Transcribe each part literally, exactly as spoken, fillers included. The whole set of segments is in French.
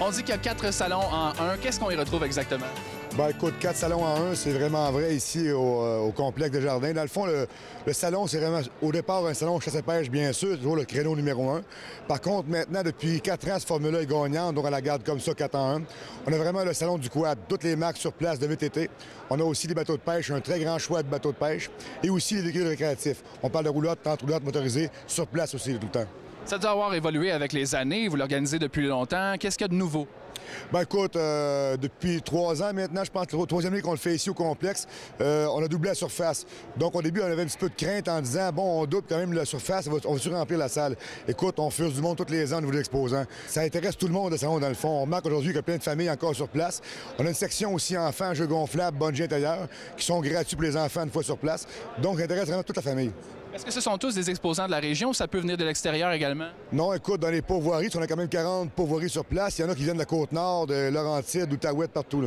On dit qu'il y a quatre salons en un. Qu'est-ce qu'on y retrouve exactement? Ben écoute, quatre salons en un, c'est vraiment vrai ici au, euh, au complexe de jardin. Dans le fond, le, le salon, c'est vraiment, au départ, un salon chasse-pêche, bien sûr, toujours le créneau numéro un. Par contre, maintenant, depuis quatre ans, cette formule-là est gagnante, donc on la garde comme ça, quatre en un. On a vraiment le salon du quad, toutes les marques sur place de V T T. On a aussi des bateaux de pêche, un très grand choix de bateaux de pêche, et aussi les véhicules récréatifs. On parle de roulottes, tentes roulottes motorisées, sur place aussi tout le temps. Ça doit avoir évolué avec les années. Vous l'organisez depuis longtemps. Qu'est-ce qu'il y a de nouveau? Ben écoute, euh, depuis trois ans maintenant, je pense que la troisième année qu'on le fait ici au complexe, euh, on a doublé la surface. Donc au début, on avait un petit peu de crainte en disant, bon, on double quand même la surface, on va, on va surremplir la salle. Écoute, on fuse du monde tous les ans au niveau des exposants. Ça intéresse tout le monde, le salon, dans le fond. On remarque aujourd'hui qu'il y a plein de familles encore sur place. On a une section aussi enfants, jeux gonflables, bungee intérieur, qui sont gratuits pour les enfants une fois sur place. Donc ça intéresse vraiment toute la famille. Est-ce que ce sont tous des exposants de la région ou ça peut venir de l'extérieur également? Non, écoute, dans les pourvoiries, on a quand même quarante pourvoiries sur place. Il y en a qui viennent de la Côte-Nord, de Laurentides, d'Outaouais, partout, là.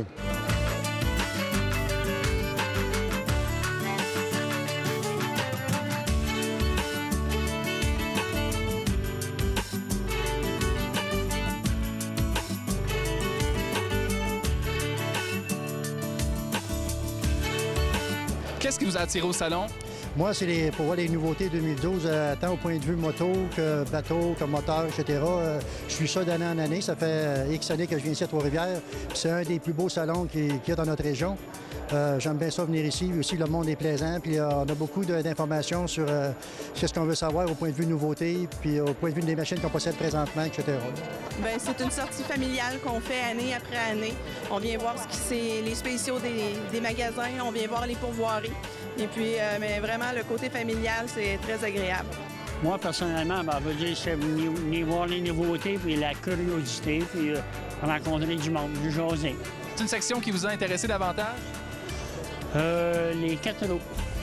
Qu'est-ce qui vous a attiré au salon? Moi, c'est les, pour voir les nouveautés deux mille douze, euh, tant au point de vue moto que bateau, que moteur, et cetera. Euh, je suis ça d'année en année. Ça fait euh, X années que je viens ici à Trois-Rivières. C'est un des plus beaux salons qu'il y a dans notre région. Euh, J'aime bien ça venir ici. Aussi, le monde est plaisant. Puis euh, on a beaucoup d'informations sur euh, ce qu'on veut savoir au point de vue nouveauté, puis au point de vue des machines qu'on possède présentement, et cetera. Bien, c'est une sortie familiale qu'on fait année après année. On vient voir ce qui c'est les spéciaux des, des magasins, on vient voir les pourvoiries. Et puis, euh, mais vraiment, le côté familial, c'est très agréable. Moi, personnellement, ben, je veux dire, c'est venir, venir voir les nouveautés, puis la curiosité, puis euh, rencontrer du monde, du jaser. C'est une section qui vous a intéressé davantage? Euh, les catalogues.